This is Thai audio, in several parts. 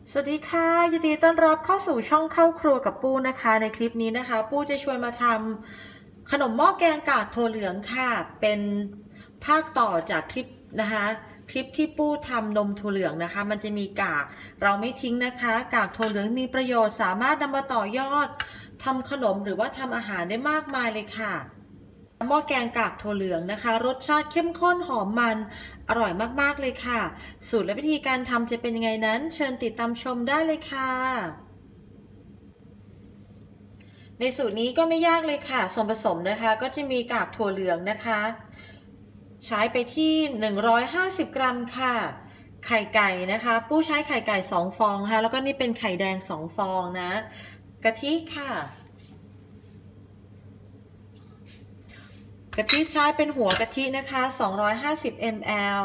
สวัสดีค่ะยินดีต้อนรับเข้าสู่ช่องเข้าครัวกับปู้นะคะในคลิปนี้นะคะปู้จะชวนมาทำขนมหม้อแกงกากถั่วเหลืองค่ะเป็นภาคต่อจากคลิปนะคะคลิปที่ปู้ทำนมถั่วเหลืองนะคะมันจะมีกากเราไม่ทิ้งนะคะกากถั่วเหลืองมีประโยชน์สามารถนำมาต่อยอดทำขนมหรือว่าทำอาหารได้มากมายเลยค่ะหม้อแกงกากถั่วเหลืองนะคะรสชาติเข้มข้นหอมมันอร่อยมากๆเลยค่ะสูตรและวิธีการทำจะเป็นยังไงนั้นเชิญติดตามชมได้เลยค่ะในสูตรนี้ก็ไม่ยากเลยค่ะส่วนผสมนะคะก็จะมีกากถั่วเหลืองนะคะใช้ไปที่150 กรัมค่ะไข่ไก่นะคะปู้ใช้ไข่ไก่2 ฟองนะคะแล้วก็นี่เป็นไข่แดง2 ฟองนะกะทิค่ะกะทิใช้เป็นหัวกะทินะคะ250 ml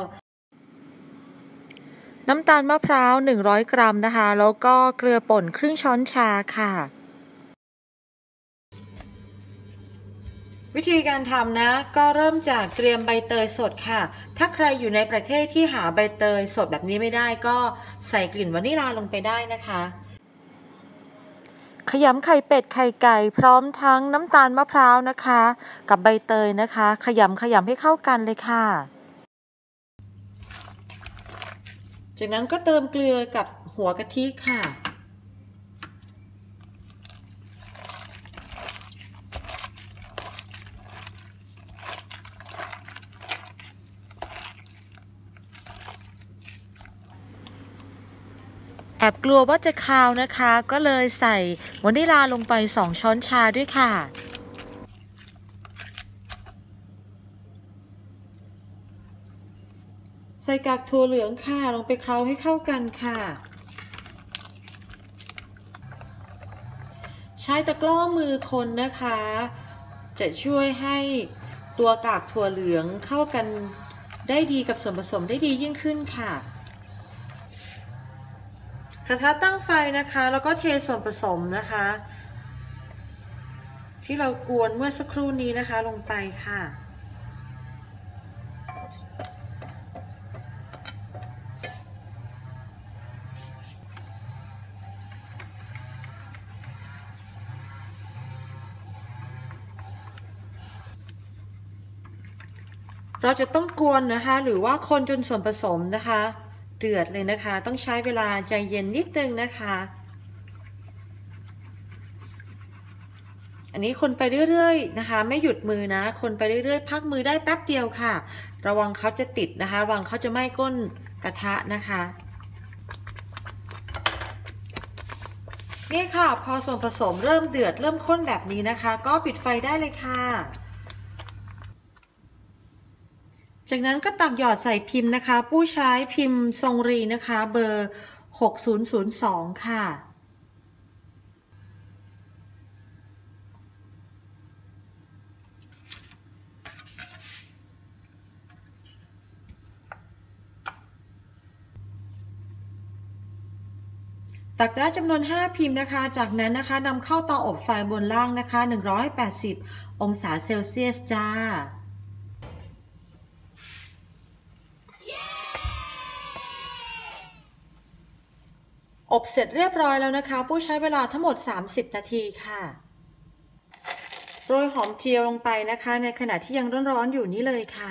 น้ำตาลมะพร้าว100 กรัมนะคะแล้วก็เกลือป่นครึ่งช้อนชาค่ะวิธีการทำนะก็เริ่มจากเตรียมใบเตยสดค่ะถ้าใครอยู่ในประเทศที่หาใบเตยสดแบบนี้ไม่ได้ก็ใส่กลิ่นวานิลลาลงไปได้นะคะขยำไข่เป็ดไข่ไก่พร้อมทั้งน้ำตาลมะพร้าวนะคะกับใบเตยนะคะขยำให้เข้ากันเลยค่ะจากนั้นก็เติมเกลือกับหัวกะทิค่ะแอบกลัวว่าจะคาวนะคะก็เลยใส่วานิลลาลงไป2 ช้อนชาด้วยค่ะใส่กากถั่วเหลืองค่ะลงไปเคล้าให้เข้ากันค่ะใช้ตะกร้อมือคนนะคะจะช่วยให้ตัวกากถั่วเหลืองเข้ากันได้ดีกับส่วนผสมได้ดียิ่งขึ้นค่ะกระทะตั้งไฟนะคะแล้วก็เทส่วนผสมนะคะที่เรากวนเมื่อสักครู่นี้นะคะลงไปค่ะเราจะต้องกวนนะคะหรือว่าคนจนส่วนผสมนะคะเดือดเลยนะคะต้องใช้เวลาใจเย็นนิดนึงนะคะอันนี้คนไปเรื่อยๆนะคะไม่หยุดมือนะคนไปเรื่อยๆพักมือได้แป๊บเดียวค่ะระวังเขาจะติดนะคะระวังเขาจะไหม้ก้นกระทะนะคะนี่ค่ะพอส่วนผสมเริ่มเดือดเริ่มข้นแบบนี้นะคะก็ปิดไฟได้เลยค่ะจากนั้นก็ตักหยอดใส่พิมพ์นะคะปู้ใช้พิมพ์ทรงรีนะคะเบอร์6002ค่ะตักได้จำนวน5 พิมพ์นะคะจากนั้นนะคะนำเข้าเตาอบไฟบนล่างนะคะ180 องศาเซลเซียสจ้าอบเสร็จเรียบร้อยแล้วนะคะปู้ใช้เวลาทั้งหมด30 นาทีค่ะโรยหอมเจียวลงไปนะคะในขณะที่ยังร้อนๆอยู่นี่เลยค่ะ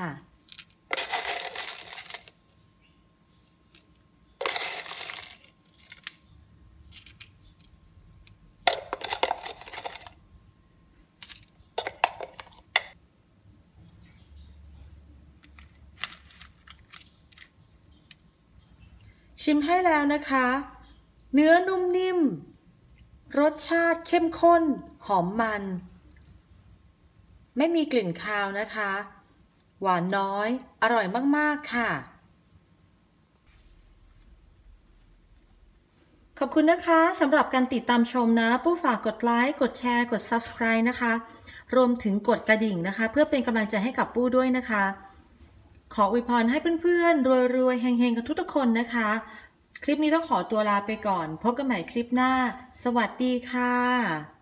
ชิมให้แล้วนะคะเนื้อนุ่มนิ่มรสชาติเข้มข้นหอมมันไม่มีกลิ่นคาวนะคะหวานน้อยอร่อยมากๆค่ะขอบคุณนะคะสำหรับการติดตามชมนะผู้ฝากกดไลค์กดแชร์กด Subscribe นะคะรวมถึงกดกระดิ่งนะคะเพื่อเป็นกำลังใจให้กับปู้ด้วยนะคะขออวยพรให้เพื่อนๆรวยๆเฮงๆกันทุกๆคนนะคะคลิปนี้ต้องขอตัวลาไปก่อนพบกันใหม่คลิปหน้าสวัสดีค่ะ